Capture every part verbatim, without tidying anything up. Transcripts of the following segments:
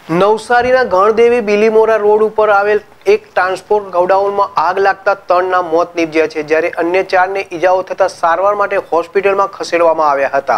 નવસારીના ગણદેવી બીલીમોરા રોડ ઉપર આવેલ એક ટ્રાન્સપોર્ટ ગોડાઉનમાં આગ લાગતા ત્રણના મોત નીપજ્યા છે, જ્યારે અન્ય ચારને ઈજાઓ થતા સારવાર માટે હોસ્પિટલમાં ખસેડવામાં આવ્યા હતા.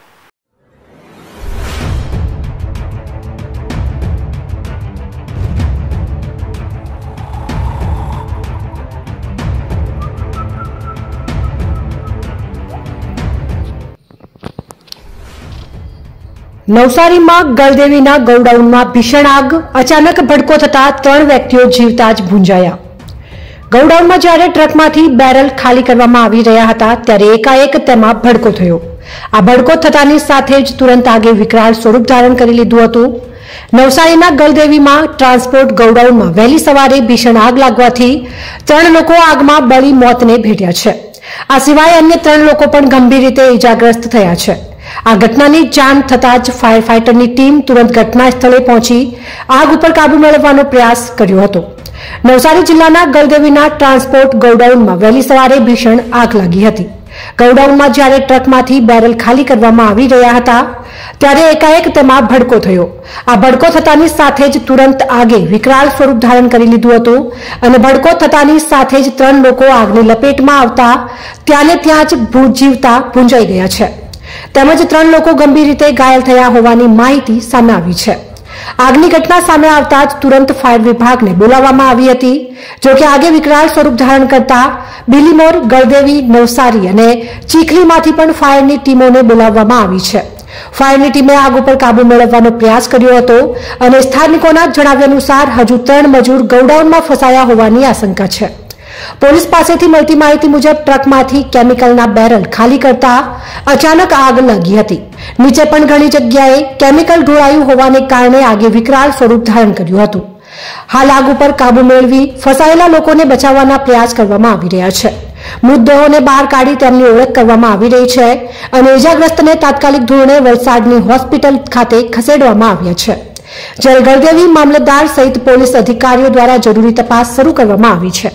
નવસારીમાં ગળદેવીના ગોડાઉનમાં ભીષણ આગ. અચાનક ભડકો થતા ત્રણ વ્યક્તિઓ જીવતા જ ભૂંજાયા. ગોડાઉનમાં જ્યારે ટ્રકમાંથી બેરલ ખાલી કરવામાં આવી રહ્યા હતા ત્યારે એકાએક તેમાં ભડકો થયો. આ ભડકો થતાની સાથે જ તુરંત આગે વિકરાળ સ્વરૂપ ધારણ કરી લીધું હતું. નવસારીના ગળદેવીમાં ટ્રાન્સપોર્ટ ગોડાઉનમાં વહેલી સવારે ભીષણ આગ લાગવાથી ત્રણ લોકો આગમાં બળી મોતને ભેટ્યા છે. આ સિવાય અન્ય ત્રણ લોકો પણ ગંભીર રીતે ઇજાગ્રસ્ત થયા છે. આ ઘટનાની જાણ થતાં જ ફાયર ફાઇટરની ટીમ તુરંત ઘટના સ્થળે પહોંચી આગ ઉપર કાબુ મેળવવાનો પ્રયાસ કર્યો હતો. નવસારી જિલ્લાના ગળદેવીના ટ્રાન્સપોર્ટ ગોડાઉનમાં વહેલી સવારે ભીષણ આગ લાગી હતી. ગોડાઉનમાં જ્યારે ટ્રકમાંથી બેરલ ખાલી કરવામાં આવી રહ્યા હતા ત્યારે એકાએક તેમાં ભડકો થયો. આ ભડકો થતાની સાથે જ તુરંત આગે વિકરાળ સ્વરૂપ ધારણ કરી લીધું હતું અને ભડકો થતાની સાથે જ ત્રણ લોકો આગની લપેટમાં આવતા ત્યાંને ત્યાં જ જીવતા ભૂંજાઈ ગયા છે. તેમજ ત્રણ લોકો ગંભીર રીતે ઘાયલ થયા હોવાની માહિતી સામે આવી છે. આગની ઘટના સામે આવતા જ તુરંત ફાયર વિભાગને બોલાવવામાં આવી હતી. જોકે આગે વિકરાળ સ્વરૂપ ધારણ કરતા બીલીમોર, ગળદેવી, નવસારી અને ચીખલીમાંથી પણ ફાયરની ટીમોને બોલાવવામાં આવી છે. ફાયરની ટીમે આગ ઉપર કાબુ મેળવવાનો પ્રયાસ કર્યો હતો અને સ્થાનિકોના જણાવ્યા અનુસાર હજુ ત્રણ મજૂર ગોડાઉનમાં ફસાયા હોવાની આશંકા છે. પોલીસ પાસેથી મળતી માહિતી મુજબ ટ્રકમાંથી કેમિકલના બેરલ ખાલી કરતા અચાનક આગ લાગી હતી. નીચે પણ ઘણી જગ્યાએ કેમિકલ ઢોળાયું હોવાને કારણે આગે વિકરાળ સ્વરૂપ ધારણ કર્યું હતું. હાલ આગ ઉપર કાબુ મેળવી ફસાયેલા લોકોને બચાવવાના પ્રયાસ કરવામાં આવી રહ્યા છે. મૃતદેહોને બહાર કાઢી તેમની ઓળખ કરવામાં આવી રહી છે અને ઇજાગ્રસ્તને તાત્કાલિક ધોરણે વલસાડની હોસ્પિટલ ખાતે ખસેડવામાં આવ્યા છે. જ્યારે ગળદેવી મામલતદાર સહિત પોલીસ અધિકારીઓ દ્વારા જરૂરી તપાસ શરૂ કરવામાં આવી છે.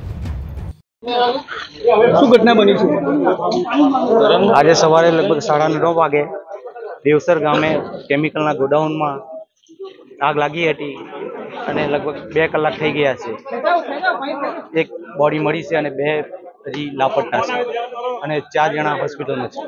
શું ઘટના બની છે? આજે સવારે લગભગ સાડા નવ વાગે દેવસર ગામે કેમિકલના ગોડાઉનમાં આગ લાગી હતી અને લગભગ બે કલાક થઈ ગયા છે. એક બોડી મળી છે અને બે હજી લાપતા છે અને ચાર જણા હોસ્પિટલમાં છે.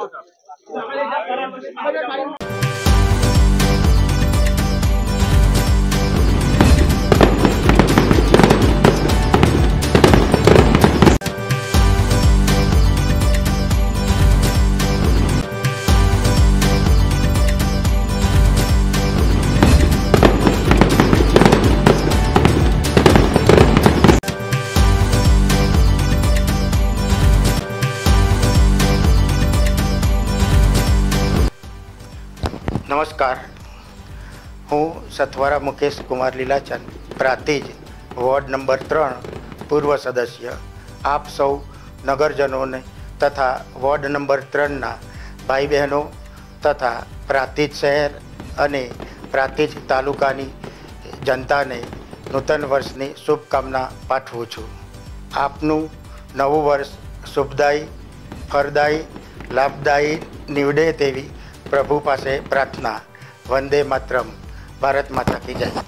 નમસ્કાર, હું સથવારા મુકેશ કુમાર લીલાચંદ, પ્રાંતિજ વોર્ડ નંબર ત્રણ પૂર્વ સદસ્ય. આપ સૌ નગરજનોને તથા વોર્ડ નંબર ત્રણના ભાઈ બહેનો તથા પ્રાંતિજ શહેર અને પ્રાંતિજ તાલુકાની જનતાને નૂતન વર્ષની શુભકામના પાઠવું છું. આપનું નવું વર્ષ શુભદાયી, ફળદાયી, લાભદાયી નીવડે તેવી પ્રભુ પાસે પ્રાર્થના. વંદે માતરમ. ભારત માતા કી જય.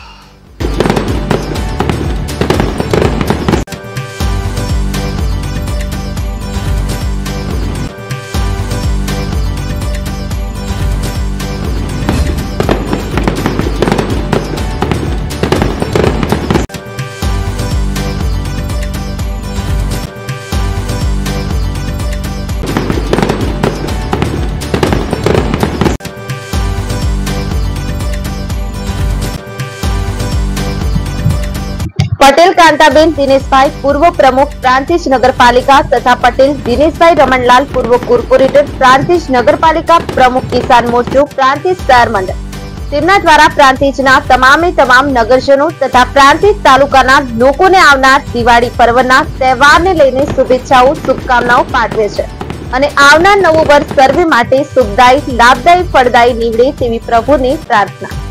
પટેલ કાંતાબેન દિનેશભાઈ પૂર્વ પ્રમુખ પ્રાંતિજ નગરપાલિકા તથા પટેલ દિનેશભાઈ રમણલાલ પૂર્વ કોર્પોરેટર પ્રાંતિજ નગરપાલિકા પ્રમુખ કિસાન મોરચો પ્રાંતિજ શહેર મંડળ તેમના દ્વારા પ્રાંતિજના તમામે તમામ નગરજનો તથા પ્રાંતિજ તાલુકાના લોકોને આવનાર દિવાળી પર્વના તહેવારને લઈને શુભેચ્છાઓ શુભકામનાઓ પાઠવે છે અને આવનાર નવું વર્ષ સર્વે માટે શુભદાયી, લાભદાયી, ફળદાયી નીવડે તેવી પ્રભુની પ્રાર્થના.